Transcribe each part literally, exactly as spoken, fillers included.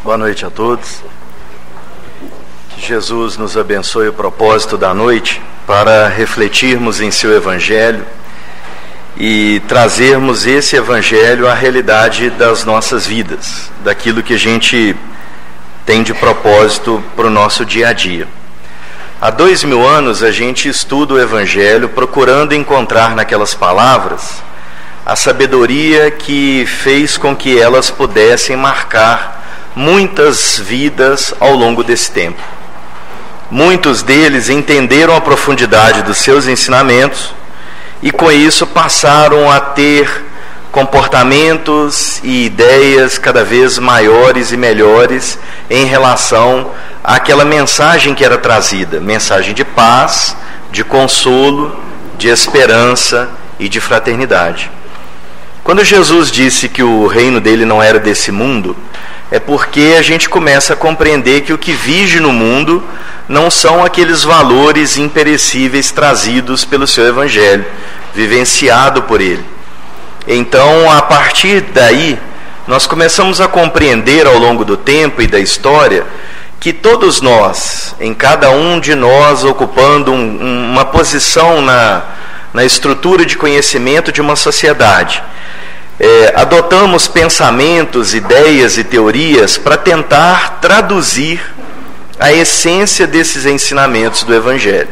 Boa noite a todos. Que Jesus nos abençoe o propósito da noite para refletirmos em seu Evangelho e trazermos esse Evangelho à realidade das nossas vidas, daquilo que a gente tem de propósito para o nosso dia a dia. Há dois mil anos a gente estuda o Evangelho procurando encontrar naquelas palavras a sabedoria que fez com que elas pudessem marcar muitas vidas ao longo desse tempo. Muitos deles entenderam a profundidade dos seus ensinamentos e com isso passaram a ter comportamentos e ideias cada vez maiores e melhores em relação àquela mensagem que era trazida, mensagem de paz, de consolo, de esperança e de fraternidade. Quando Jesus disse que o reino dele não era desse mundo, é porque a gente começa a compreender que o que vige no mundo não são aqueles valores imperecíveis trazidos pelo seu Evangelho, vivenciado por ele. Então, a partir daí, nós começamos a compreender ao longo do tempo e da história que todos nós, em cada um de nós ocupando um, uma posição na, na estrutura de conhecimento de uma sociedade, É, adotamos pensamentos, ideias e teorias para tentar traduzir a essência desses ensinamentos do Evangelho.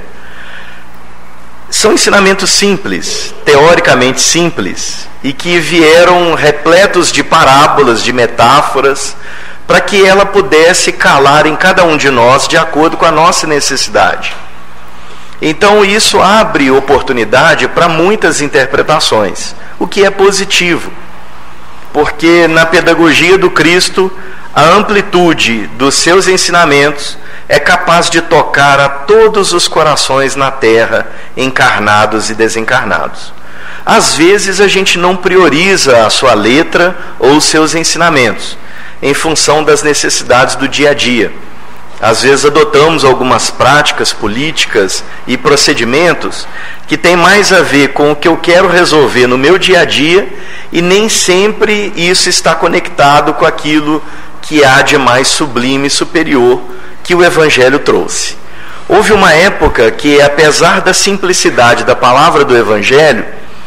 São ensinamentos simples, teoricamente simples, e que vieram repletos de parábolas, de metáforas, para que ela pudesse calar em cada um de nós de acordo com a nossa necessidade. Então isso abre oportunidade para muitas interpretações, o que é positivo, porque na pedagogia do Cristo, a amplitude dos seus ensinamentos é capaz de tocar a todos os corações na terra, encarnados e desencarnados. Às vezes a gente não prioriza a sua letra ou os seus ensinamentos, em função das necessidades do dia a dia. Às vezes adotamos algumas práticas políticas e procedimentos que têm mais a ver com o que eu quero resolver no meu dia a dia e nem sempre isso está conectado com aquilo que há de mais sublime e superior que o Evangelho trouxe. Houve uma época que, apesar da simplicidade da palavra do Evangelho,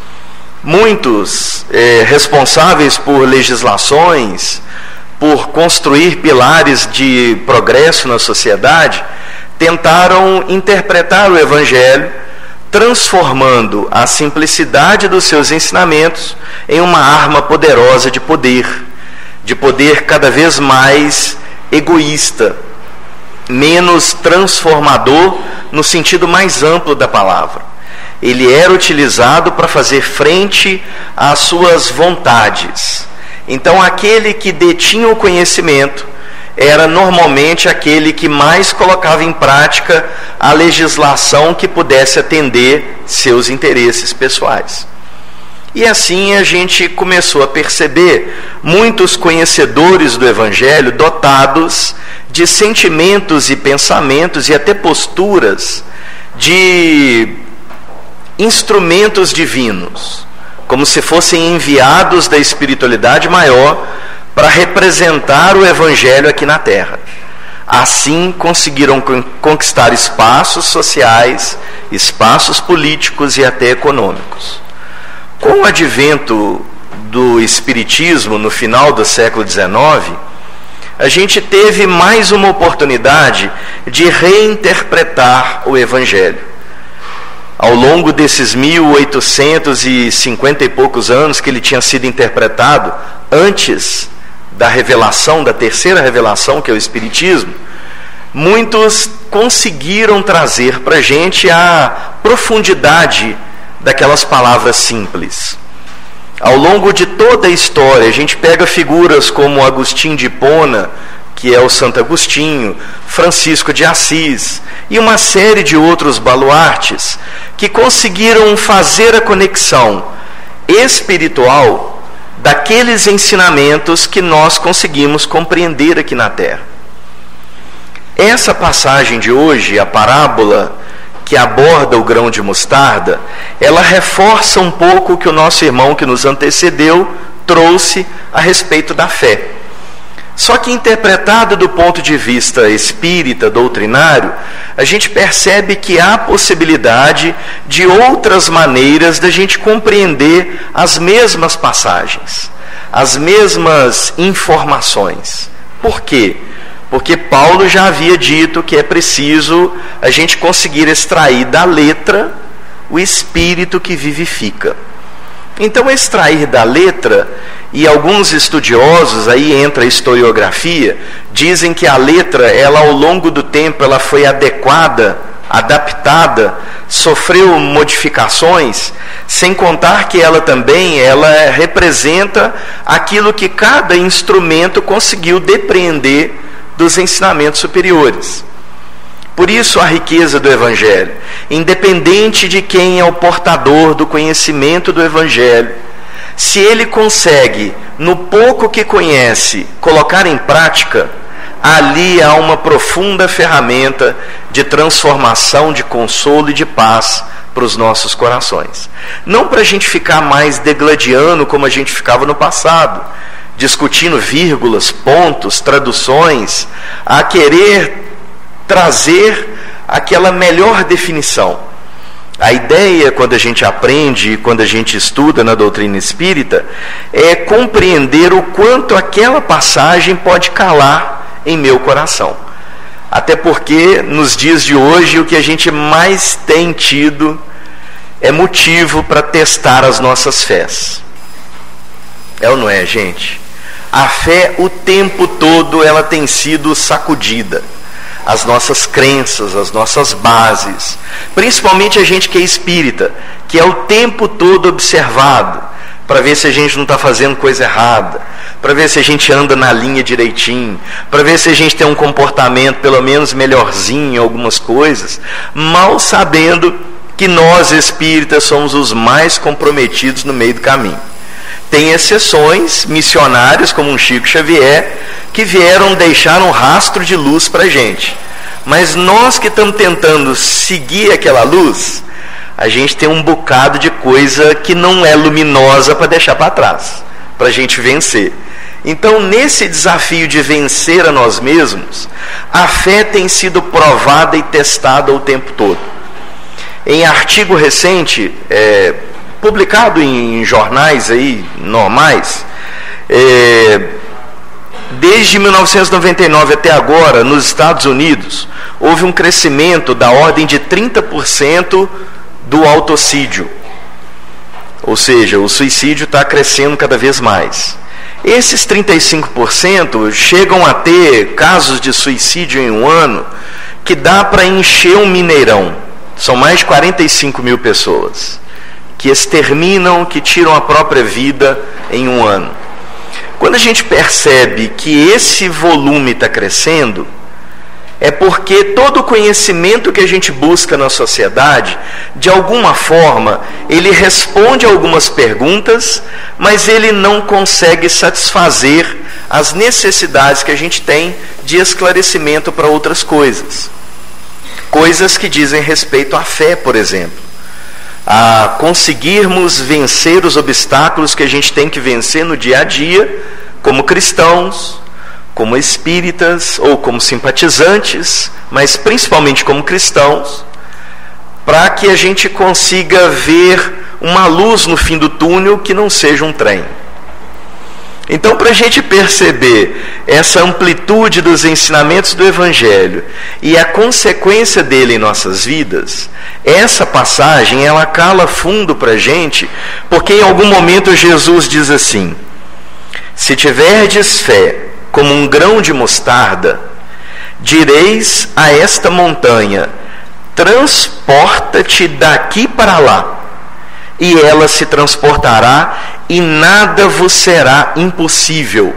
muitos eh, responsáveis por legislações, por construir pilares de progresso na sociedade, tentaram interpretar o Evangelho, transformando a simplicidade dos seus ensinamentos em uma arma poderosa de poder, de poder cada vez mais egoísta, menos transformador no sentido mais amplo da palavra. Ele era utilizado para fazer frente às suas vontades. Então, aquele que detinha o conhecimento era normalmente aquele que mais colocava em prática a legislação que pudesse atender seus interesses pessoais. E assim a gente começou a perceber muitos conhecedores do Evangelho dotados de sentimentos e pensamentos e até posturas de instrumentos divinos, como se fossem enviados da espiritualidade maior para representar o Evangelho aqui na Terra. Assim conseguiram conquistar espaços sociais, espaços políticos e até econômicos. Com o advento do Espiritismo no final do século dezenove, a gente teve mais uma oportunidade de reinterpretar o Evangelho. Ao longo desses mil oitocentos e cinquenta e poucos anos que ele tinha sido interpretado, antes da revelação, da terceira revelação, que é o Espiritismo, muitos conseguiram trazer para a gente a profundidade daquelas palavras simples. Ao longo de toda a história, a gente pega figuras como Agostinho de Hipona, que é o Santo Agostinho, Francisco de Assis e uma série de outros baluartes que conseguiram fazer a conexão espiritual daqueles ensinamentos que nós conseguimos compreender aqui na Terra. Essa passagem de hoje, a parábola que aborda o grão de mostarda, ela reforça um pouco o que o nosso irmão que nos antecedeu trouxe a respeito da fé. Só que interpretado do ponto de vista espírita, doutrinário, a gente percebe que há possibilidade de outras maneiras da gente compreender as mesmas passagens, as mesmas informações. Por quê? Porque Paulo já havia dito que é preciso a gente conseguir extrair da letra o espírito que vivifica. Então, extrair da letra, e alguns estudiosos, aí entra a historiografia, dizem que a letra, ela ao longo do tempo, ela foi adequada, adaptada, sofreu modificações, sem contar que ela também, ela representa aquilo que cada instrumento conseguiu depreender dos ensinamentos superiores. Por isso a riqueza do Evangelho, independente de quem é o portador do conhecimento do Evangelho, se ele consegue, no pouco que conhece, colocar em prática, ali há uma profunda ferramenta de transformação, de consolo e de paz para os nossos corações. Não para a gente ficar mais degladiando como a gente ficava no passado, discutindo vírgulas, pontos, traduções, a querer trazer aquela melhor definição. A ideia, quando a gente aprende, quando a gente estuda na doutrina espírita, é compreender o quanto aquela passagem pode calar em meu coração. Até porque, nos dias de hoje, o que a gente mais tem tido é motivo para testar as nossas fés. É ou não é, gente? A fé, o tempo todo, ela tem sido sacudida. As nossas crenças, as nossas bases, principalmente a gente que é espírita, que é o tempo todo observado, para ver se a gente não está fazendo coisa errada, para ver se a gente anda na linha direitinho, para ver se a gente tem um comportamento pelo menos melhorzinho em algumas coisas, mal sabendo que nós espíritas somos os mais comprometidos no meio do caminho. Tem exceções, missionários como um Chico Xavier, que vieram deixar um rastro de luz para a gente. Mas nós que estamos tentando seguir aquela luz, a gente tem um bocado de coisa que não é luminosa para deixar para trás, para a gente vencer. Então, nesse desafio de vencer a nós mesmos, a fé tem sido provada e testada o tempo todo. Em artigo recente, é, publicado em jornais aí normais, é, desde mil novecentos e noventa e nove até agora, nos Estados Unidos, houve um crescimento da ordem de trinta por cento do autocídio. Ou seja, o suicídio está crescendo cada vez mais. Esses trinta e cinco por cento chegam a ter casos de suicídio em um ano que dá para encher um Mineirão. São mais de quarenta e cinco mil pessoas que exterminam, que tiram a própria vida em um ano. Quando a gente percebe que esse volume está crescendo, é porque todo o conhecimento que a gente busca na sociedade, de alguma forma, ele responde a algumas perguntas, mas ele não consegue satisfazer as necessidades que a gente tem de esclarecimento para outras coisas. Coisas que dizem respeito à fé, por exemplo. A conseguirmos vencer os obstáculos que a gente tem que vencer no dia a dia, como cristãos, como espíritas ou como simpatizantes, mas principalmente como cristãos, para que a gente consiga ver uma luz no fim do túnel que não seja um trem. Então, para a gente perceber essa amplitude dos ensinamentos do Evangelho e a consequência dele em nossas vidas, essa passagem, ela cala fundo para a gente, porque em algum momento Jesus diz assim: se tiverdes fé como um grão de mostarda, direis a esta montanha, transporta-te daqui para lá, e ela se transportará, e nada vos será impossível.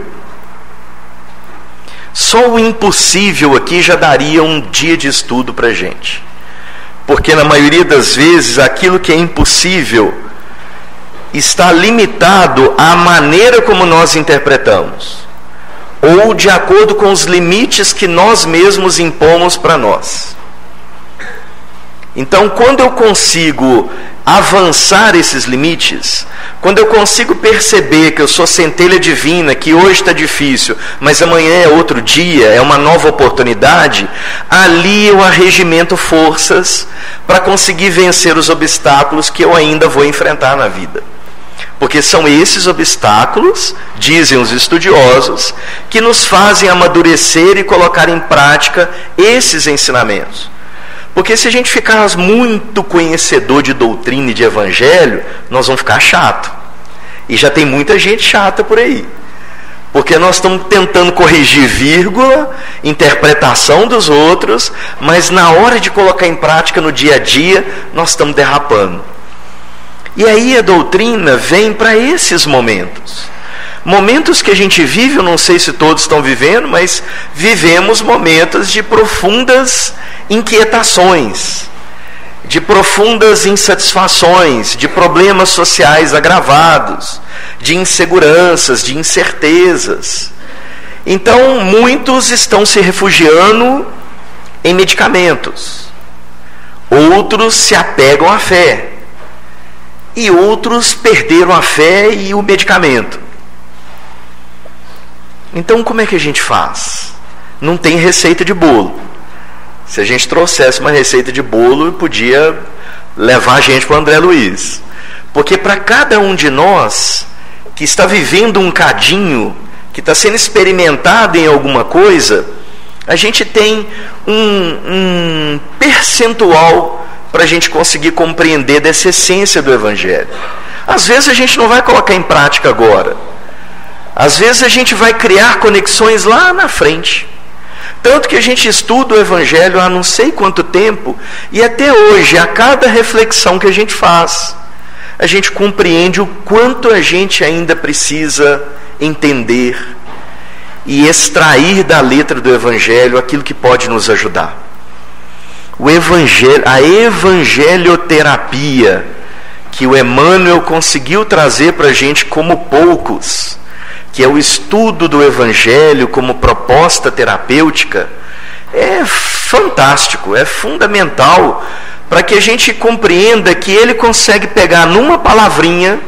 Só o impossível aqui já daria um dia de estudo para a gente. Porque na maioria das vezes aquilo que é impossível está limitado à maneira como nós interpretamos, ou de acordo com os limites que nós mesmos impomos para nós. Então, quando eu consigo avançar esses limites, quando eu consigo perceber que eu sou centelha divina, que hoje está difícil, mas amanhã é outro dia, é uma nova oportunidade, ali eu arregimento forças para conseguir vencer os obstáculos que eu ainda vou enfrentar na vida. Porque são esses obstáculos, dizem os estudiosos, que nos fazem amadurecer e colocar em prática esses ensinamentos. Porque se a gente ficar muito conhecedor de doutrina e de evangelho, nós vamos ficar chato. E já tem muita gente chata por aí. Porque nós estamos tentando corrigir vírgula, interpretação dos outros, mas na hora de colocar em prática no dia a dia, nós estamos derrapando. E aí a doutrina vem para esses momentos. Momentos que a gente vive, eu não sei se todos estão vivendo, mas vivemos momentos de profundas inquietações, de profundas insatisfações, de problemas sociais agravados, de inseguranças, de incertezas. Então, muitos estão se refugiando em medicamentos, outros se apegam à fé, e outros perderam a fé e o medicamento. Então, como é que a gente faz? Não tem receita de bolo. Se a gente trouxesse uma receita de bolo, podia levar a gente para o André Luiz. Porque para cada um de nós que está vivendo um cadinho, que está sendo experimentado em alguma coisa, a gente tem um, um percentual para a gente conseguir compreender dessa essência do Evangelho. Às vezes a gente não vai colocar em prática agora. Às vezes a gente vai criar conexões lá na frente. Tanto que a gente estuda o Evangelho há não sei quanto tempo, e até hoje, a cada reflexão que a gente faz, a gente compreende o quanto a gente ainda precisa entender e extrair da letra do Evangelho aquilo que pode nos ajudar. O Evangelho, a evangelioterapia que o Emmanuel conseguiu trazer para a gente como poucos, que é o estudo do Evangelho como proposta terapêutica, é fantástico, é fundamental para que a gente compreenda que ele consegue pegar numa palavrinha,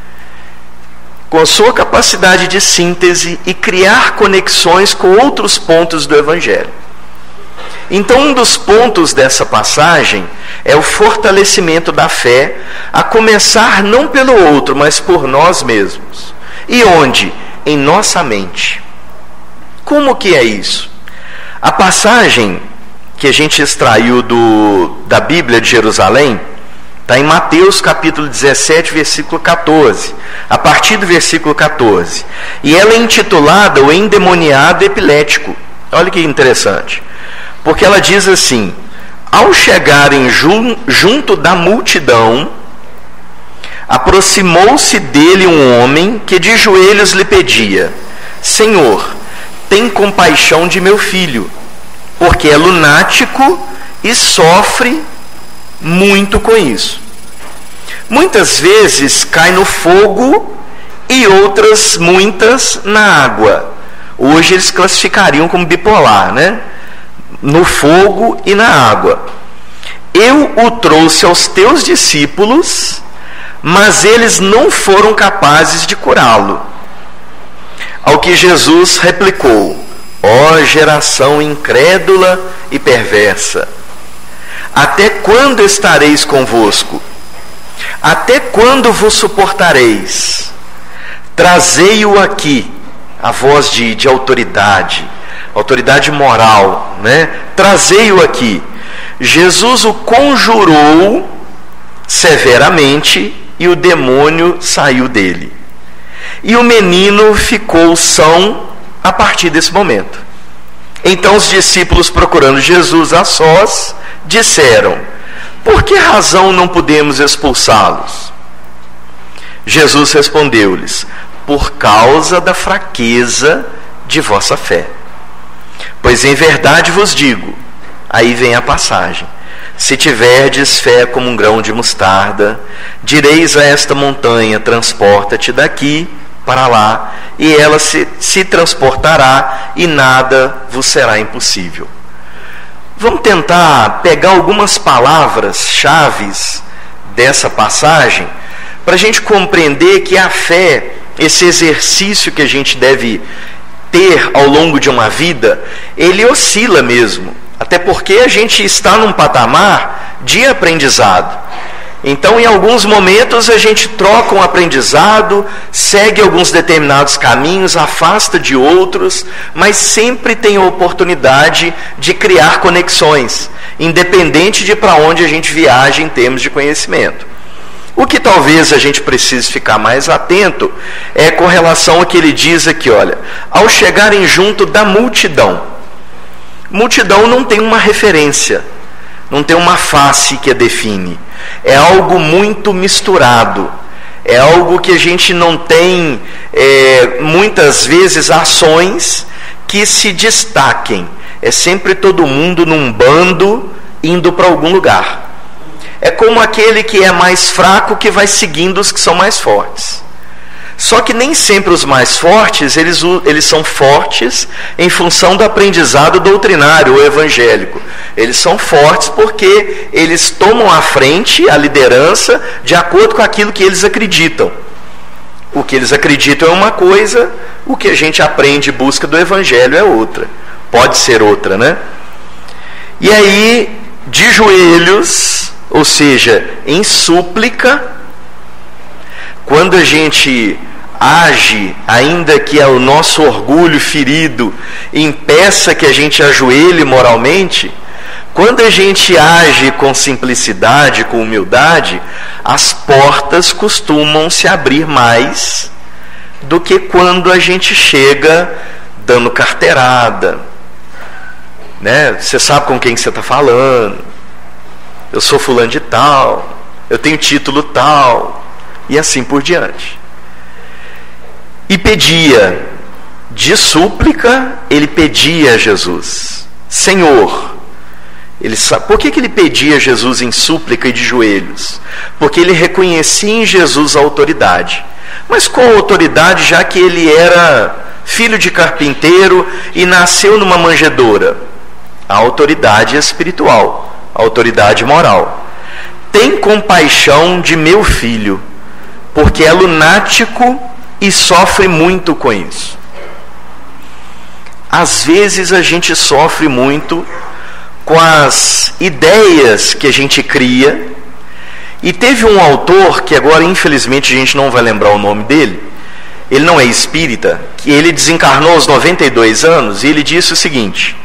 com a sua capacidade de síntese, e criar conexões com outros pontos do Evangelho. Então, um dos pontos dessa passagem é o fortalecimento da fé, a começar não pelo outro, mas por nós mesmos. E onde? Em nossa mente. Como que é isso? A passagem que a gente extraiu do, da Bíblia de Jerusalém está em Mateus capítulo dezessete, versículo catorze, a partir do versículo catorze. E ela é intitulada O Endemoniado Epilético. Olha que interessante. Porque ela diz assim: ao chegarem jun, junto da multidão, aproximou-se dele um homem que de joelhos lhe pedia: Senhor, tem compaixão de meu filho, porque é lunático e sofre muito com isso. Muitas vezes cai no fogo e outras muitas na água. Hoje eles classificariam como bipolar, né? No fogo e na água. Eu o trouxe aos teus discípulos, mas eles não foram capazes de curá-lo. Ao que Jesus replicou: ó geração incrédula e perversa, até quando estareis convosco? Até quando vos suportareis? Trazei-o aqui. A voz de, de autoridade, autoridade moral, né? Trazei-o aqui. Jesus o conjurou severamente e o demônio saiu dele. E o menino ficou são a partir desse momento. Então os discípulos, procurando Jesus a sós, disseram: por que razão não podemos expulsá-los? Jesus respondeu-lhes: por causa da fraqueza de vossa fé. Pois em verdade vos digo, aí vem a passagem, se tiverdes fé como um grão de mostarda, direis a esta montanha: transporta-te daqui para lá, e ela se, se transportará, e nada vos será impossível. Vamos tentar pegar algumas palavras-chave dessa passagem para a gente compreender que a fé, esse exercício que a gente deve ter ao longo de uma vida, ele oscila mesmo. Até porque a gente está num patamar de aprendizado. Então, em alguns momentos, a gente troca um aprendizado, segue alguns determinados caminhos, afasta de outros, mas sempre tem a oportunidade de criar conexões, independente de para onde a gente viaja em termos de conhecimento. O que talvez a gente precise ficar mais atento é com relação ao que ele diz aqui, olha, ao chegarem junto da multidão. Multidão não tem uma referência, não tem uma face que a define. É algo muito misturado. É algo que a gente não tem, é, muitas vezes, ações que se destaquem. É sempre todo mundo num bando indo para algum lugar. É como aquele que é mais fraco que vai seguindo os que são mais fortes. Só que nem sempre os mais fortes, eles, eles são fortes em função do aprendizado doutrinário ou evangélico. Eles são fortes porque eles tomam a frente, a liderança, de acordo com aquilo que eles acreditam. O que eles acreditam é uma coisa, o que a gente aprende e busca do evangelho é outra. Pode ser outra, né? E aí, de joelhos, ou seja, em súplica, quando a gente age, ainda que o nosso orgulho ferido impeça que a gente ajoelhe moralmente, quando a gente age com simplicidade, com humildade, as portas costumam se abrir mais do que quando a gente chega dando carteirada, né? Você sabe com quem você está falando, eu sou fulano de tal, eu tenho título tal, e assim por diante. E pedia, de súplica, ele pedia a Jesus, Senhor. Ele sabe, por que, que ele pedia a Jesus em súplica e de joelhos? Porque ele reconhecia em Jesus a autoridade. Mas qual autoridade, já que ele era filho de carpinteiro e nasceu numa manjedoura? A autoridade espiritual, a autoridade moral. Tem compaixão de meu filho, porque é lunático e sofre muito com isso. Às vezes a gente sofre muito com as ideias que a gente cria. E teve um autor, que agora infelizmente a gente não vai lembrar o nome dele, ele não é espírita, que ele desencarnou aos noventa e dois anos, e ele disse o seguinte: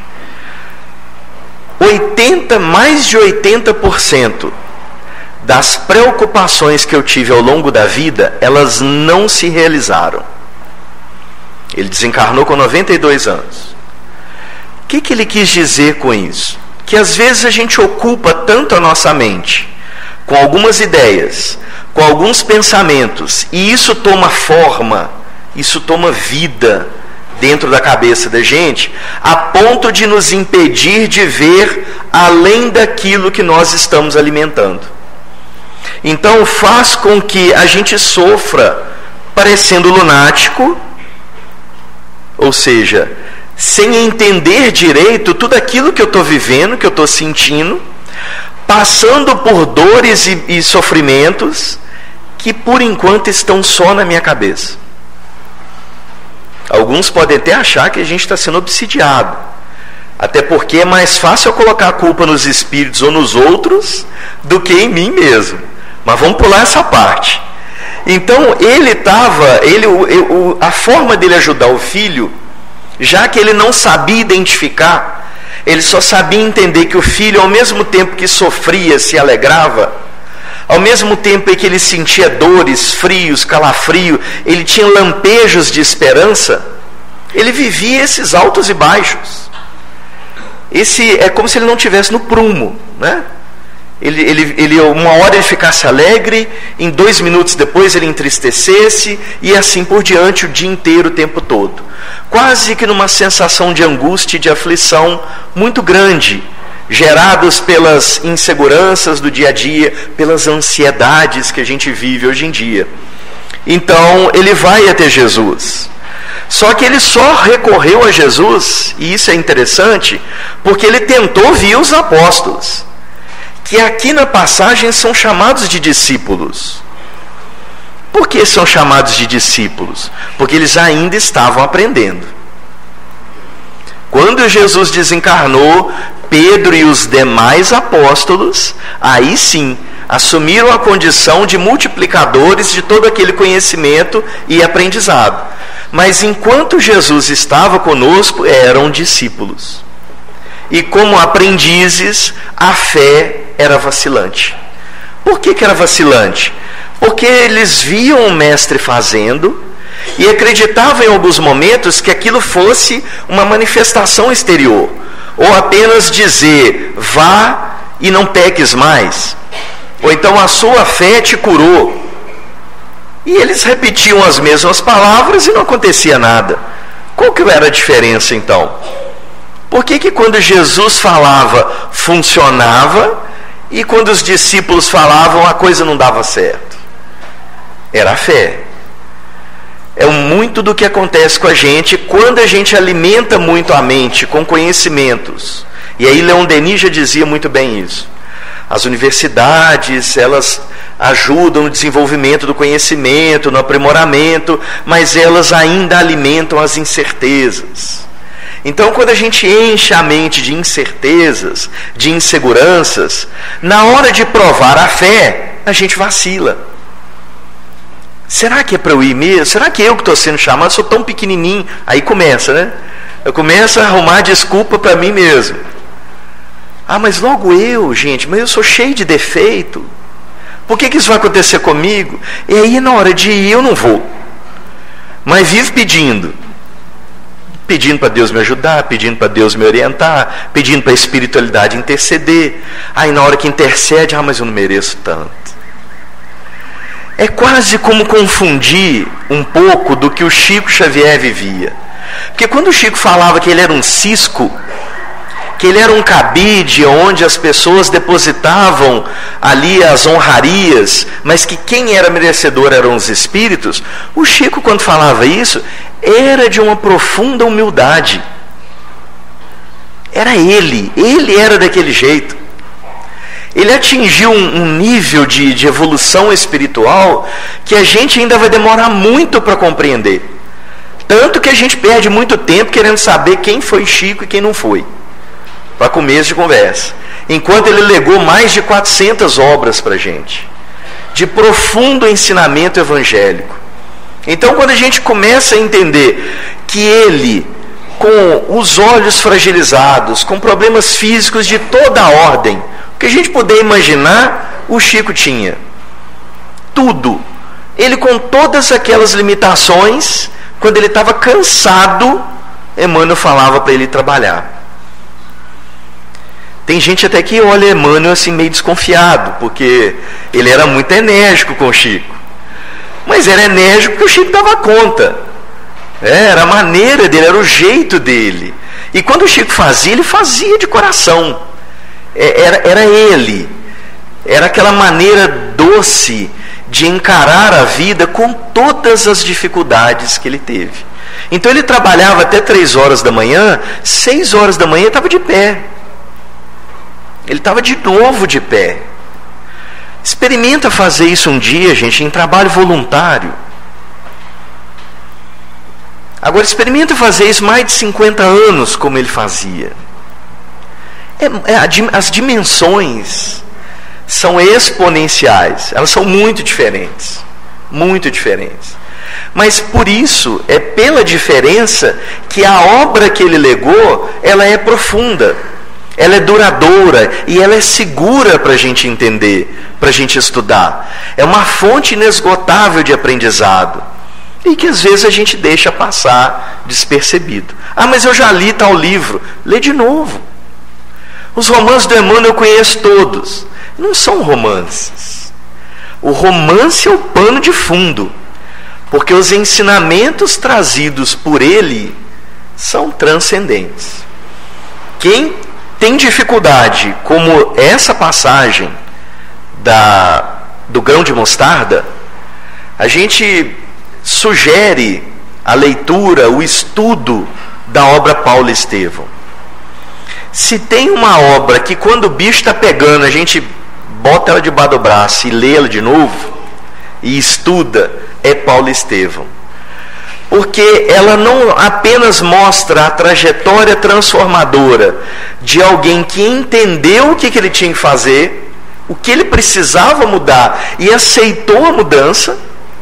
oitenta, mais de oitenta por cento das preocupações que eu tive ao longo da vida, elas não se realizaram. Ele desencarnou com noventa e dois anos. O que, que ele quis dizer com isso? Que às vezes a gente ocupa tanto a nossa mente com algumas ideias, com alguns pensamentos, e isso toma forma, isso toma vida dentro da cabeça da gente, a ponto de nos impedir de ver além daquilo que nós estamos alimentando. Então faz com que a gente sofra parecendo lunático, ou seja, sem entender direito tudo aquilo que eu estou vivendo, que eu estou sentindo, passando por dores e, e sofrimentos que por enquanto estão só na minha cabeça. Alguns podem até achar que a gente está sendo obsidiado, até porque é mais fácil eu colocar a culpa nos espíritos ou nos outros do que em mim mesmo. Mas vamos pular essa parte. Então ele estava, ele, o, a forma dele ajudar o filho, já que ele não sabia identificar, ele só sabia entender que o filho, ao mesmo tempo que sofria, se alegrava, ao mesmo tempo em que ele sentia dores, frios, calafrio, ele tinha lampejos de esperança, ele vivia esses altos e baixos. Esse é como se ele não estivesse no prumo, né? Ele, ele, ele, uma hora ele ficasse alegre, em dois minutos depois ele entristecesse, e assim por diante o dia inteiro, o tempo todo. Quase que numa sensação de angústia e de aflição muito grande, gerados pelas inseguranças do dia a dia, pelas ansiedades que a gente vive hoje em dia. Então ele vai até Jesus. Só que ele só recorreu a Jesus, e isso é interessante, porque ele tentou vir os apóstolos, que aqui na passagem são chamados de discípulos. Por que são chamados de discípulos? Porque eles ainda estavam aprendendo. Quando Jesus desencarnou, Pedro e os demais apóstolos, aí sim, assumiram a condição de multiplicadores de todo aquele conhecimento e aprendizado. Mas enquanto Jesus estava conosco, eram discípulos. E como aprendizes, a fé era vacilante. Por que que era vacilante? Porque eles viam o mestre fazendo e acreditavam em alguns momentos que aquilo fosse uma manifestação exterior, ou apenas dizer, vá e não peques mais, ou então a sua fé te curou. E eles repetiam as mesmas palavras e não acontecia nada. Qual que era a diferença então? Por que que quando Jesus falava, funcionava, e quando os discípulos falavam, a coisa não dava certo? Era a fé. É muito do que acontece com a gente quando a gente alimenta muito a mente com conhecimentos. E aí Leon Denis já dizia muito bem isso. As universidades, elas ajudam no desenvolvimento do conhecimento, no aprimoramento, mas elas ainda alimentam as incertezas. Então, quando a gente enche a mente de incertezas, de inseguranças, na hora de provar a fé, a gente vacila. Será que é para eu ir mesmo? Será que eu que estou sendo chamado? Eu sou tão pequenininho. Aí começa, né? Eu começo a arrumar desculpa para mim mesmo. Ah, mas logo eu, gente, mas eu sou cheio de defeito. Por que que isso vai acontecer comigo? E aí na hora de ir eu não vou. Mas vivo pedindo. Pedindo para Deus me ajudar, pedindo para Deus me orientar, pedindo para a espiritualidade interceder. Aí na hora que intercede, ah, mas eu não mereço tanto. É quase como confundir um pouco do que o Chico Xavier vivia. Porque quando o Chico falava que ele era um cisco, que ele era um cabide onde as pessoas depositavam ali as honrarias, mas que quem era merecedor eram os espíritos, o Chico, quando falava isso, era de uma profunda humildade. Era ele, ele era daquele jeito. Ele atingiu um, um nível de, de evolução espiritual que a gente ainda vai demorar muito para compreender. Tanto que a gente perde muito tempo querendo saber quem foi Chico e quem não foi, para começo de conversa. Enquanto ele legou mais de quatrocentas obras para a gente, de profundo ensinamento evangélico. Então, quando a gente começa a entender que ele, com os olhos fragilizados, com problemas físicos de toda a ordem, o que a gente puder imaginar, o Chico tinha. Tudo. Ele, com todas aquelas limitações, quando ele estava cansado, Emmanuel falava para ele trabalhar. Tem gente até que olha Emmanuel assim meio desconfiado, porque ele era muito enérgico com o Chico. Mas era enérgico porque o Chico dava conta. É, era a maneira dele, era o jeito dele. E quando o Chico fazia, ele fazia de coração. Era, era ele. Era aquela maneira doce de encarar a vida com todas as dificuldades que ele teve. Então ele trabalhava até três horas da manhã, seis horas da manhã ele estava de pé. Ele estava de novo de pé. Experimenta fazer isso um dia, gente, em trabalho voluntário. Agora experimenta fazer isso mais de cinquenta anos, como ele fazia. É, é, as dimensões são exponenciais, elas são muito diferentes, muito diferentes. Mas por isso, é pela diferença que a obra que ele legou, ela é profunda, ela é duradoura e ela é segura para a gente entender, para a gente estudar. É uma fonte inesgotável de aprendizado e que às vezes a gente deixa passar despercebido. Ah, mas eu já li tal livro. Lê de novo. Os romances do Emmanuel eu conheço todos. Não são romances. O romance é o pano de fundo, porque os ensinamentos trazidos por ele são transcendentes. Quem tem dificuldade, como essa passagem da, do grão de mostarda, a gente sugere a leitura, o estudo da obra Paulo Estevão. Se tem uma obra que quando o bicho está pegando, a gente bota ela debaixo do braço e lê ela de novo, e estuda, é Paulo Estevão. Porque ela não apenas mostra a trajetória transformadora de alguém que entendeu o que, que ele tinha que fazer, o que ele precisava mudar e aceitou a mudança,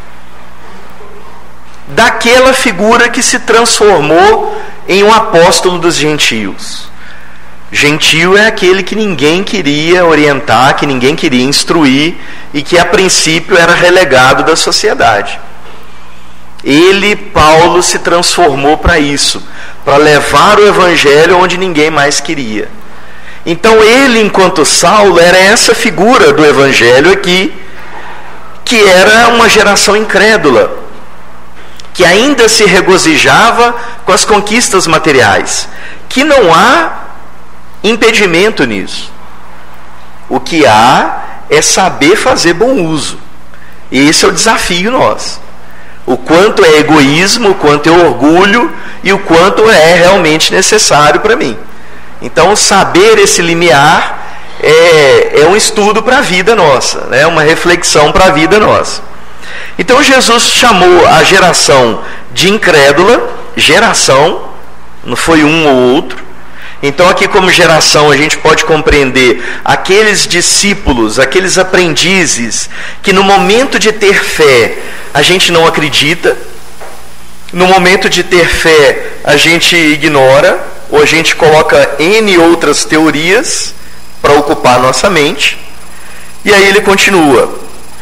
daquela figura que se transformou em um apóstolo dos gentios. Gentio é aquele que ninguém queria orientar, que ninguém queria instruir e que a princípio era relegado da sociedade. Ele, Paulo, se transformou para isso, para levar o evangelho onde ninguém mais queria. Então ele, enquanto Saulo, era essa figura do evangelho aqui, que era uma geração incrédula, que ainda se regozijava com as conquistas materiais, que não há impedimento nisso. O que há é saber fazer bom uso. E esse é o desafio nosso. O quanto é egoísmo, o quanto é orgulho e o quanto é realmente necessário para mim. Então, saber esse limiar é, é um estudo para a vida nossa, né? Uma reflexão para a vida nossa. Então, Jesus chamou a geração de incrédula, geração, não foi um ou outro. Então, aqui como geração, a gente pode compreender aqueles discípulos, aqueles aprendizes, que no momento de ter fé, a gente não acredita, no momento de ter fé, a gente ignora, ou a gente coloca N outras teorias para ocupar nossa mente. E aí ele continua: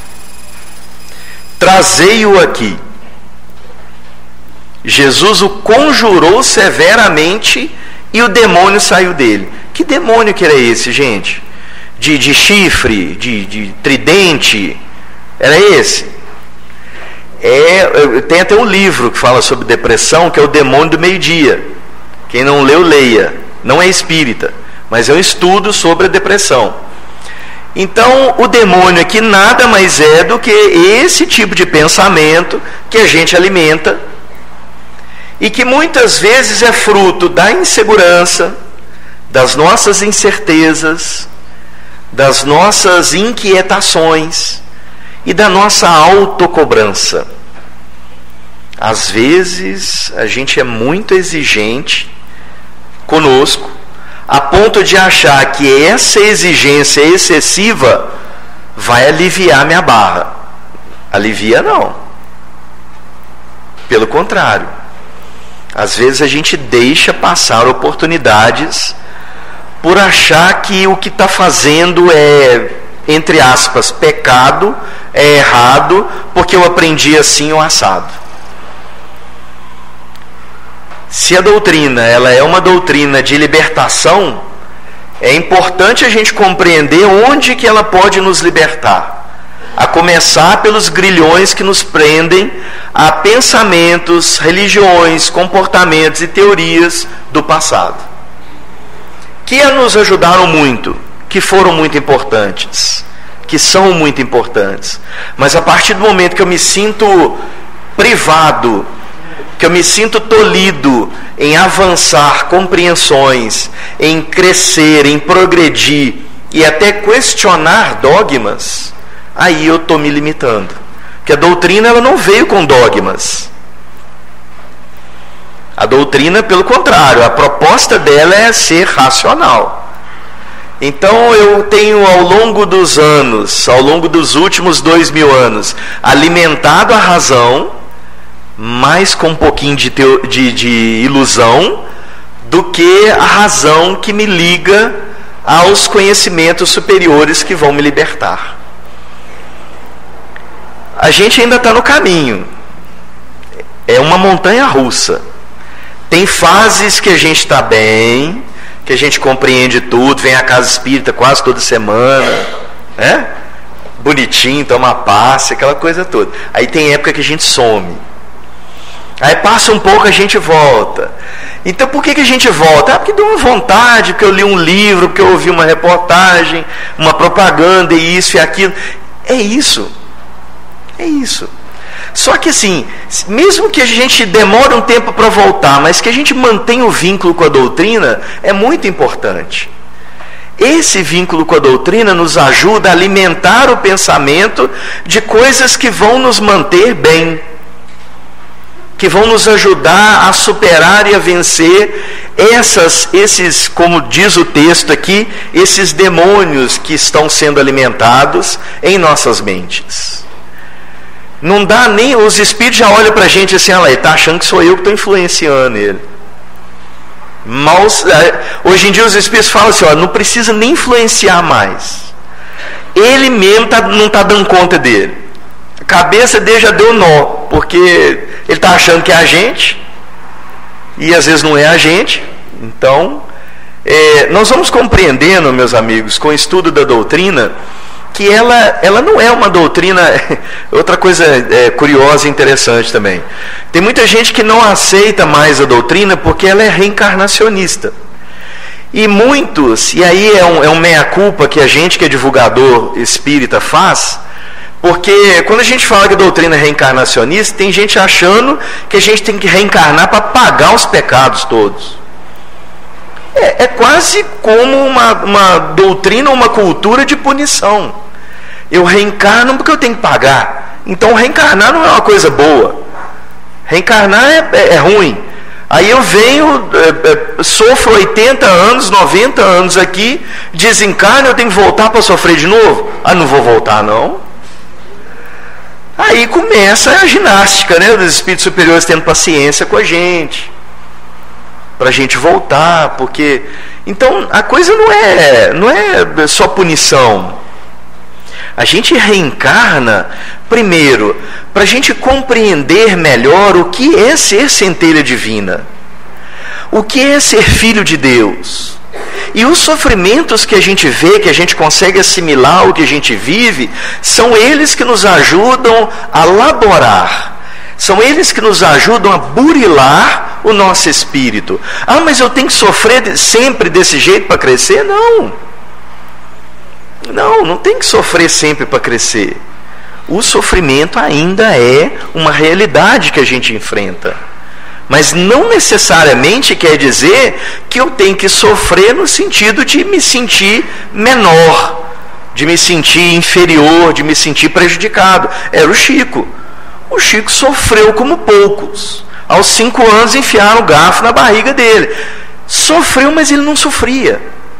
trazei-o aqui. Jesus o conjurou severamente e o demônio saiu dele. Que demônio que era esse, gente? De, de chifre, de, de tridente? Era esse? É, tem até um livro que fala sobre depressão, que é o Demônio do Meio-Dia. Quem não leu, leia. Não é espírita, mas é um estudo sobre a depressão. Então, o demônio aqui nada mais é do que esse tipo de pensamento que a gente alimenta e que muitas vezes é fruto da insegurança, das nossas incertezas, das nossas inquietações e da nossa autocobrança. Às vezes, a gente é muito exigente conosco, a ponto de achar que essa exigência excessiva vai aliviar minha barra. Alivia não. Pelo contrário. Às vezes a gente deixa passar oportunidades por achar que o que está fazendo é, entre aspas, pecado, é errado, porque eu aprendi assim ou assado. Se a doutrina ela é uma doutrina de libertação, é importante a gente compreender onde que ela pode nos libertar. A começar pelos grilhões que nos prendem a pensamentos, religiões, comportamentos e teorias do passado, que nos ajudaram muito, que foram muito importantes, que são muito importantes. Mas a partir do momento que eu me sinto privado, que eu me sinto tolhido em avançar compreensões, em crescer, em progredir e até questionar dogmas, aí eu estou me limitando. Porque a doutrina ela não veio com dogmas. A doutrina, pelo contrário, a proposta dela é ser racional. Então eu tenho ao longo dos anos, ao longo dos últimos dois mil anos, alimentado a razão, mais com um pouquinho de, teo, de, de ilusão, do que a razão que me liga aos conhecimentos superiores que vão me libertar. A gente ainda está no caminho. É uma montanha russa. Tem fases que a gente está bem, que a gente compreende tudo, vem à casa espírita quase toda semana, né? Bonitinho, toma passe, aquela coisa toda. Aí tem época que a gente some. Aí passa um pouco, a gente volta. Então por que, que a gente volta? Ah, porque deu uma vontade, porque eu li um livro, porque eu ouvi uma reportagem, uma propaganda, e isso e aquilo. É isso. É isso. Só que assim, mesmo que a gente demore um tempo para voltar, mas que a gente mantenha o vínculo com a doutrina, é muito importante. Esse vínculo com a doutrina nos ajuda a alimentar o pensamento de coisas que vão nos manter bem, que vão nos ajudar a superar e a vencer essas, esses, como diz o texto aqui, esses demônios que estão sendo alimentados em nossas mentes. Não dá nem, os espíritos já olham para a gente assim, olha, ele está achando que sou eu que estou influenciando ele. Mal, hoje em dia os espíritos falam assim, ó, não precisa nem influenciar mais. Ele mesmo tá, não está dando conta dele. A cabeça dele já deu nó, porque ele está achando que é a gente, e às vezes não é a gente. Então, é, nós vamos compreendendo, meus amigos, com o estudo da doutrina, que ela, ela não é uma doutrina. Outra coisa é, curiosa e interessante também. Tem muita gente que não aceita mais a doutrina porque ela é reencarnacionista. E muitos, e aí é um, é um meia-culpa que a gente que é divulgador espírita faz, porque quando a gente fala que a doutrina é reencarnacionista, tem gente achando que a gente tem que reencarnar para pagar os pecados todos. É, é quase como uma, uma doutrina, uma cultura de punição. Eu reencarno porque eu tenho que pagar. Então reencarnar não é uma coisa boa. Reencarnar é, é, é ruim. Aí eu venho, é, é, sofro oitenta anos, noventa anos aqui, desencarno, eu tenho que voltar para sofrer de novo? Ah, não vou voltar não. Aí começa a ginástica, né, dos espíritos superiores tendo paciência com a gente, para a gente voltar, porque... Então a coisa não é, não é só punição. A gente reencarna, primeiro, para a gente compreender melhor o que é ser centelha divina, o que é ser filho de Deus. E os sofrimentos que a gente vê, que a gente consegue assimilar o que a gente vive, são eles que nos ajudam a laborar, são eles que nos ajudam a burilar o nosso espírito. Ah, mas eu tenho que sofrer sempre desse jeito para crescer? Não. Não, não tem que sofrer sempre para crescer. O sofrimento ainda é uma realidade que a gente enfrenta. Mas não necessariamente quer dizer que eu tenho que sofrer no sentido de me sentir menor, de me sentir inferior, de me sentir prejudicado. Era o Chico. O Chico sofreu como poucos. Aos cinco anos enfiaram o garfo na barriga dele. Sofreu, mas ele não sofria.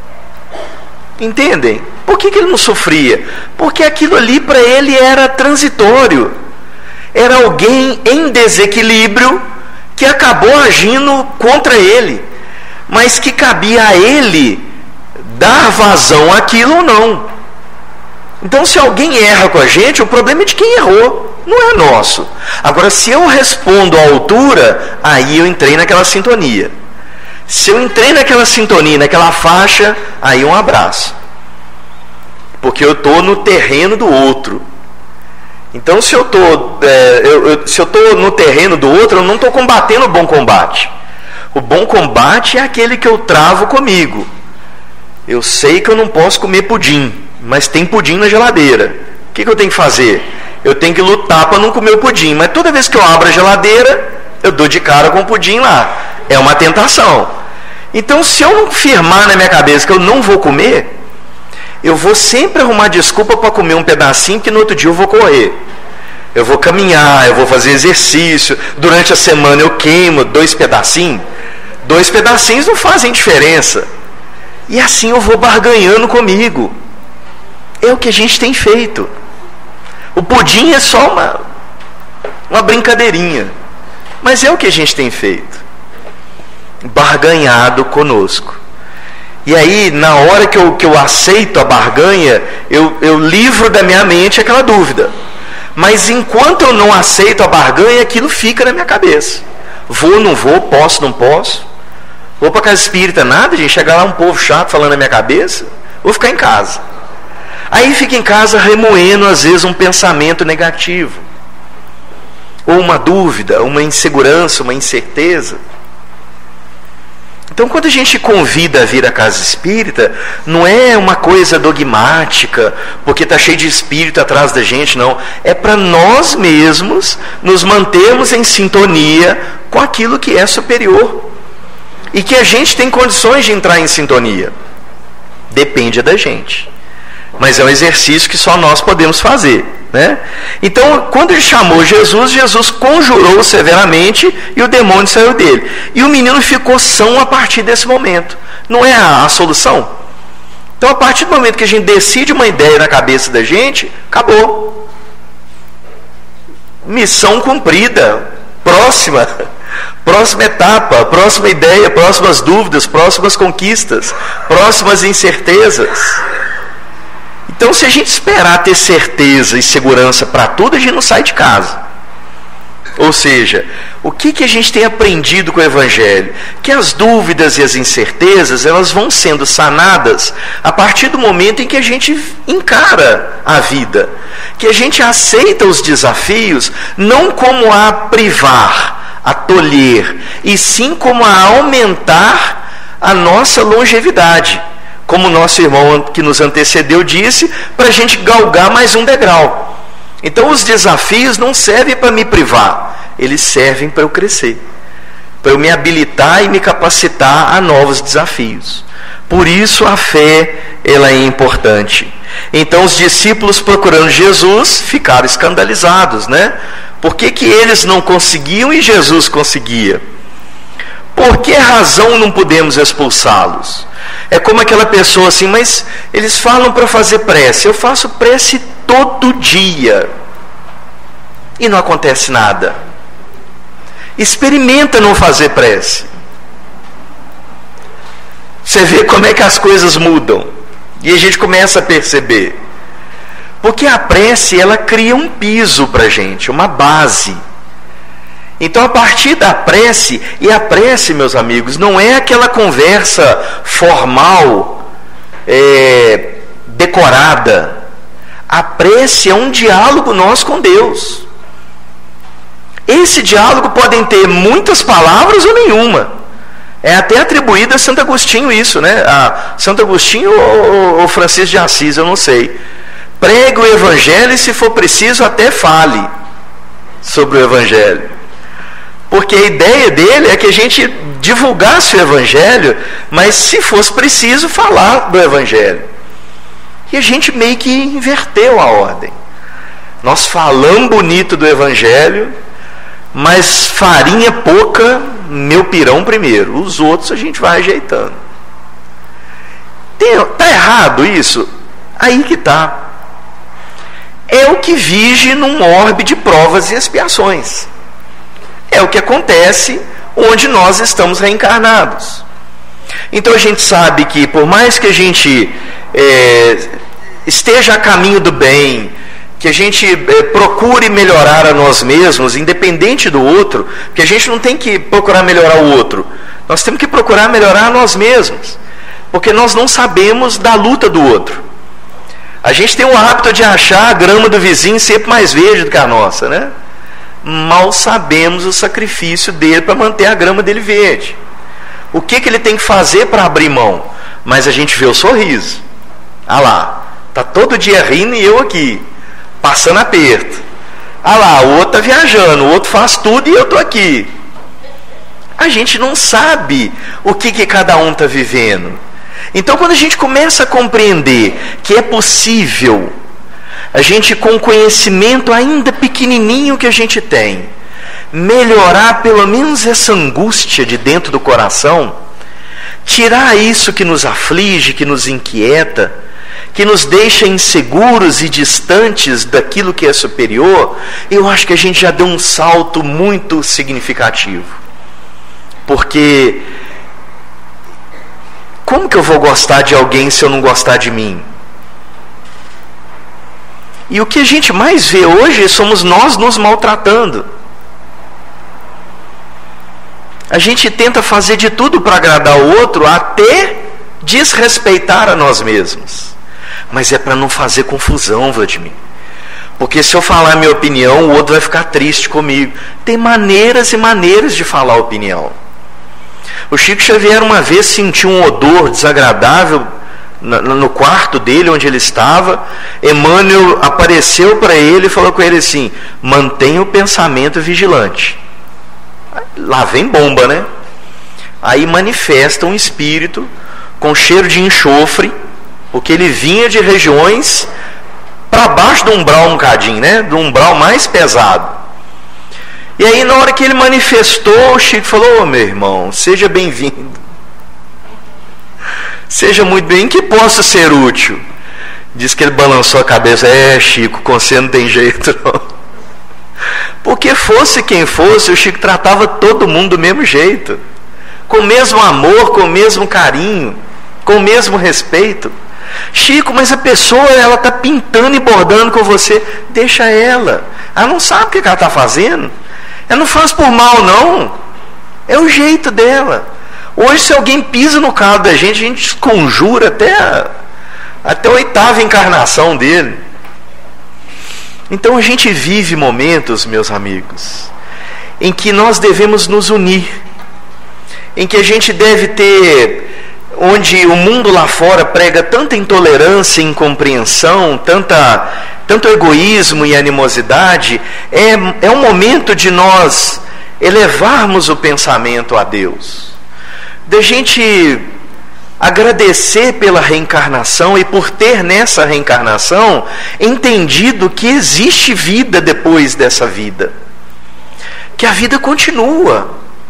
Entendem? Por que, que ele não sofria? Porque aquilo ali para ele era transitório. Era alguém em desequilíbrio que acabou agindo contra ele, mas que cabia a ele dar vazão àquilo ou não. Então, se alguém erra com a gente, o problema é de quem errou, não é nosso. Agora, se eu respondo à altura, aí eu entrei naquela sintonia. Se eu entrei naquela sintonia, naquela faixa, aí um abraço. Porque eu estou no terreno do outro. Então, se eu estou é, eu, eu, se eu estou no terreno do outro, eu não estou combatendo o bom combate. O bom combate é aquele que eu travo comigo. Eu sei que eu não posso comer pudim, mas tem pudim na geladeira. O que, que eu tenho que fazer? Eu tenho que lutar para não comer o pudim. Mas toda vez que eu abro a geladeira, eu dou de cara com o pudim lá. É uma tentação. Então, se eu não firmar na minha cabeça que eu não vou comer, eu vou sempre arrumar desculpa para comer um pedacinho, que no outro dia eu vou correr. Eu vou caminhar, eu vou fazer exercício. Durante a semana eu queimo dois pedacinhos. Dois pedacinhos não fazem diferença. E assim eu vou barganhando comigo. É o que a gente tem feito. O pudim é só uma, uma brincadeirinha. Mas é o que a gente tem feito. Barganhado conosco. E aí, na hora que eu, que eu aceito a barganha, eu, eu livro da minha mente aquela dúvida. Mas enquanto eu não aceito a barganha, aquilo fica na minha cabeça. Vou, não vou, posso, não posso. Vou para casa espírita, nada, gente. Chegar lá um povo chato falando na minha cabeça. Vou ficar em casa. Aí fica em casa remoendo, às vezes, um pensamento negativo. Ou uma dúvida, uma insegurança, uma incerteza. Então, quando a gente convida a vir à casa espírita, não é uma coisa dogmática, porque está cheio de espírito atrás da gente, não. É para nós mesmos nos mantermos em sintonia com aquilo que é superior. E que a gente tem condições de entrar em sintonia. Depende da gente. Mas é um exercício que só nós podemos fazer, né? Então, quando ele chamou Jesus, Jesus conjurou severamente e o demônio saiu dele. E o menino ficou são a partir desse momento. Não é a, a solução? Então, a partir do momento que a gente decide uma ideia na cabeça da gente, acabou. Missão cumprida. Próxima. Próxima etapa, próxima ideia, próximas dúvidas, próximas conquistas, próximas incertezas. Então, se a gente esperar ter certeza e segurança para tudo, a gente não sai de casa. Ou seja, o que, que a gente tem aprendido com o Evangelho? Que as dúvidas e as incertezas, elas vão sendo sanadas a partir do momento em que a gente encara a vida. Que a gente aceita os desafios não como a privar, a tolher, e sim como a aumentar a nossa longevidade. Como o nosso irmão que nos antecedeu disse, para a gente galgar mais um degrau. Então os desafios não servem para me privar, eles servem para eu crescer, para eu me habilitar e me capacitar a novos desafios. Por isso a fé, ela é importante. Então os discípulos, procurando Jesus, ficaram escandalizados, né? Por que que eles não conseguiam e Jesus conseguia? Por que razão não podemos expulsá-los? É como aquela pessoa assim, mas eles falam para fazer prece. Eu faço prece todo dia e não acontece nada. Experimenta não fazer prece. Você vê como é que as coisas mudam. E a gente começa a perceber. Porque a prece, ela cria um piso para a gente, uma base. Então, a partir da prece, e a prece, meus amigos, não é aquela conversa formal, é, decorada. A prece é um diálogo nosso com Deus. Esse diálogo podem ter muitas palavras ou nenhuma. É até atribuído a Santo Agostinho isso, né? A Santo Agostinho ou, ou Francisco de Assis, eu não sei. Pregue o Evangelho e, se for preciso, até fale sobre o Evangelho. Porque a ideia dele é que a gente divulgasse o Evangelho, mas se fosse preciso, falar do Evangelho. E a gente meio que inverteu a ordem. Nós falamos bonito do Evangelho, mas farinha pouca, meu pirão primeiro. Os outros a gente vai ajeitando. Está errado isso? Aí que está. É o que vige num orbe de provas e expiações. É o que acontece onde nós estamos reencarnados. Então a gente sabe que, por mais que a gente é, esteja a caminho do bem, que a gente é, procure melhorar a nós mesmos, independente do outro, porque a gente não tem que procurar melhorar o outro, nós temos que procurar melhorar a nós mesmos, porque nós não sabemos da luta do outro. A gente tem o hábito de achar a grama do vizinho sempre mais verde do que a nossa, né? Mal sabemos o sacrifício dele para manter a grama dele verde. O que, que ele tem que fazer para abrir mão? Mas a gente vê o sorriso. Ah lá, está todo dia rindo e eu aqui, passando aperto. Ah lá, o outro está viajando, o outro faz tudo e eu estou aqui. A gente não sabe o que, que cada um está vivendo. Então, quando a gente começa a compreender que é possível a gente, com o conhecimento ainda pequenininho que a gente tem, melhorar pelo menos essa angústia de dentro do coração, tirar isso que nos aflige, que nos inquieta, que nos deixa inseguros e distantes daquilo que é superior, eu acho que a gente já deu um salto muito significativo. Porque como que eu vou gostar de alguém se eu não gostar de mim? E o que a gente mais vê hoje somos nós nos maltratando. A gente tenta fazer de tudo para agradar o outro, até desrespeitar a nós mesmos. Mas é para não fazer confusão, Vladimir. Porque se eu falar a minha opinião, o outro vai ficar triste comigo. Tem maneiras e maneiras de falar a opinião. O Chico Xavier uma vez sentiu um odor desagradável no quarto dele, onde ele estava. Emmanuel apareceu para ele e falou com ele assim: mantenha o pensamento vigilante. Lá vem bomba, né? Aí manifesta um espírito com cheiro de enxofre, porque ele vinha de regiões para baixo do umbral um bocadinho, né? Do umbral mais pesado. E aí na hora que ele manifestou, o Chico falou: ô meu irmão, seja bem-vindo, seja muito bem, que possa ser útil. Diz que ele balançou a cabeça: é, Chico, com você não tem jeito não. Porque fosse quem fosse, o Chico tratava todo mundo do mesmo jeito, com o mesmo amor, com o mesmo carinho, com o mesmo respeito. Chico, mas a pessoa, ela está pintando e bordando com você. Deixa ela, ela não sabe o que ela está fazendo. Ela não faz por mal não, é o jeito dela. Hoje, se alguém pisa no carro da gente, a gente conjura até a, até a oitava encarnação dele. Então a gente vive momentos, meus amigos, em que nós devemos nos unir, em que a gente deve ter, onde o mundo lá fora prega tanta intolerância e incompreensão, tanta, tanto egoísmo e animosidade, é, é um momento de nós elevarmos o pensamento a Deus, de a gente agradecer pela reencarnação e por ter nessa reencarnação entendido que existe vida depois dessa vida, que a vida continua,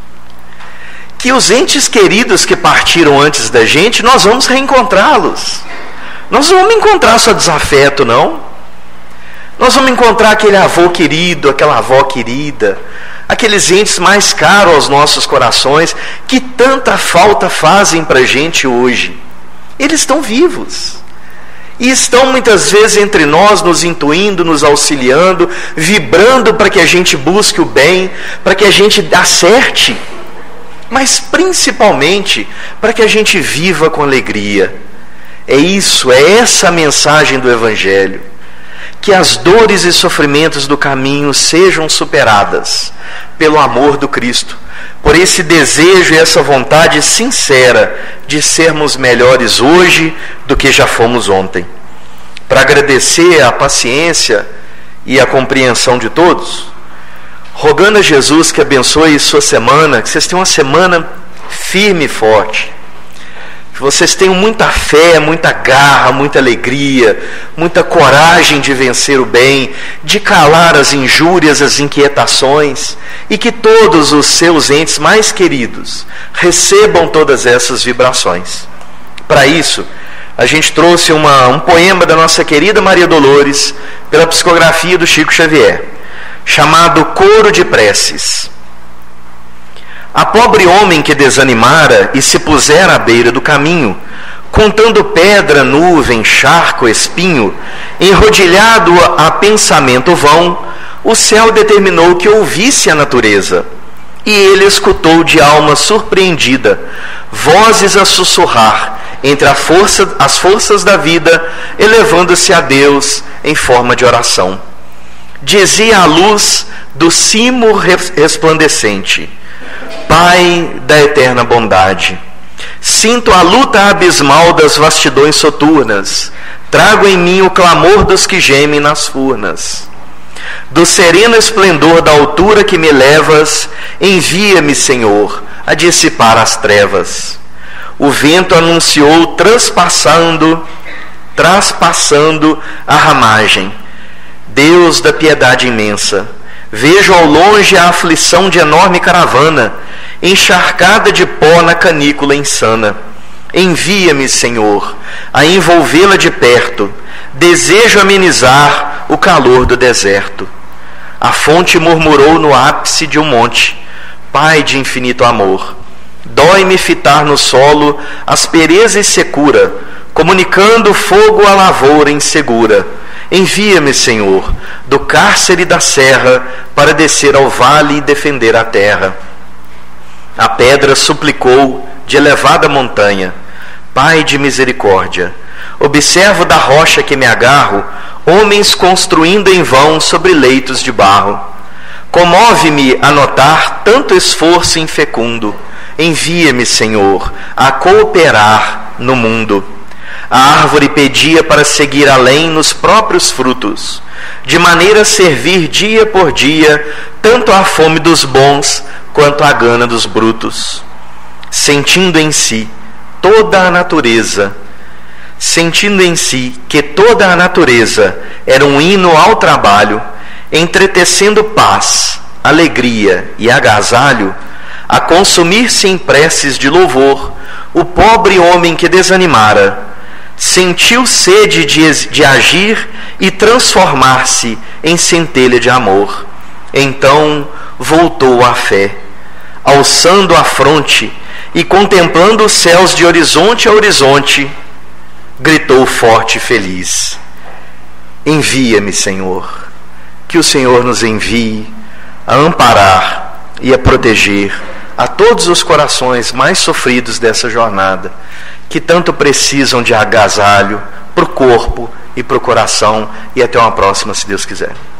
que os entes queridos que partiram antes da gente, nós vamos reencontrá-los. Nós não vamos encontrar só desafeto, não. Nós vamos encontrar aquele avô querido, aquela avó querida, aqueles entes mais caros aos nossos corações, que tanta falta fazem para a gente hoje. Eles estão vivos. E estão muitas vezes entre nós, nos intuindo, nos auxiliando, vibrando para que a gente busque o bem, para que a gente acerte, mas principalmente para que a gente viva com alegria. É isso, é essa a mensagem do Evangelho. Que as dores e sofrimentos do caminho sejam superadas pelo amor do Cristo, por esse desejo e essa vontade sincera de sermos melhores hoje do que já fomos ontem. Para agradecer a paciência e a compreensão de todos, rogando a Jesus que abençoe sua semana, que vocês tenham uma semana firme e forte, que vocês tenham muita fé, muita garra, muita alegria, muita coragem de vencer o bem, de calar as injúrias, as inquietações, e que todos os seus entes mais queridos recebam todas essas vibrações. Para isso, a gente trouxe uma, um poema da nossa querida Maria Dolores, pela psicografia do Chico Xavier, chamado Coro de Preces. A pobre homem que desanimara e se pusera à beira do caminho, contando pedra, nuvem, charco, espinho, enrodilhado a pensamento vão, o céu determinou que ouvisse a natureza. E ele escutou de alma surpreendida vozes a sussurrar entre a força, as forças da vida, elevando-se a Deus em forma de oração. Dizia a luz do cimo resplandecente: Pai da eterna bondade, sinto a luta abismal das vastidões soturnas, trago em mim o clamor dos que gemem nas furnas. Do sereno esplendor da altura que me levas, envia-me, Senhor, a dissipar as trevas. O vento anunciou transpassando, traspassando a ramagem. Deus da piedade imensa, vejo ao longe a aflição de enorme caravana, encharcada de pó na canícula insana. Envia-me, Senhor, a envolvê-la de perto, desejo amenizar o calor do deserto. A fonte murmurou no ápice de um monte: Pai de infinito amor, dói-me fitar no solo aspereza e secura, comunicando fogo à lavoura insegura. Envia-me, Senhor, do cárcere da serra, para descer ao vale e defender a terra. A pedra suplicou de elevada montanha: Pai de misericórdia, observo da rocha que me agarro homens construindo em vão sobre leitos de barro. Comove-me a notar tanto esforço infecundo, envia-me, Senhor, a cooperar no mundo. A árvore pedia para seguir além nos próprios frutos, de maneira a servir dia por dia, tanto à fome dos bons, quanto à gana dos brutos. Sentindo em si toda a natureza, sentindo em si que toda a natureza era um hino ao trabalho, entretecendo paz, alegria e agasalho, a consumir-se em preces de louvor, o pobre homem que desanimara, sentiu sede de, de agir e transformar-se em centelha de amor. Então voltou à fé, alçando a fronte e contemplando os céus de horizonte a horizonte, gritou forte e feliz: envia-me, Senhor. Que o Senhor nos envie a amparar e a proteger a todos os corações mais sofridos dessa jornada, que tanto precisam de agasalho para o corpo e para o coração. E até uma próxima, se Deus quiser.